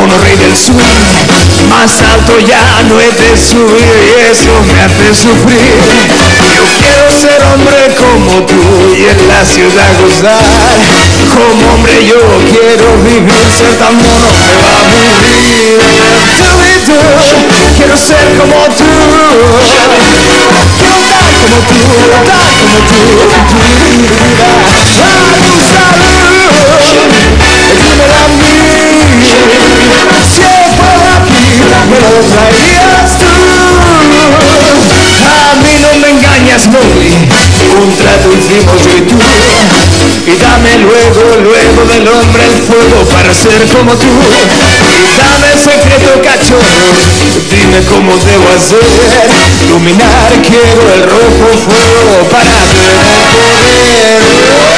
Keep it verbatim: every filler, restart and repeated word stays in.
como rey del swing. Más alto ya no he de subir y eso me hace sufrir. Yo quiero ser hombre como tú y en la ciudad gozar. Como hombre yo quiero vivir, ser tan mono me va a aburrir. Tú y tú, quiero ser como tú. Quiero dar como tú, dar como tú. A tu salud, dímela a mí. Si fuera aquí, me lo traerías tú. A mí no me engañas, Molly. Un trato hicimos yo y tú. Y dame luego, luego del hombre el fuego para ser como tú. Y dame el secreto, cachorro. Dime cómo debo hacer. Dominar quiero el rojo fuego para tener poder.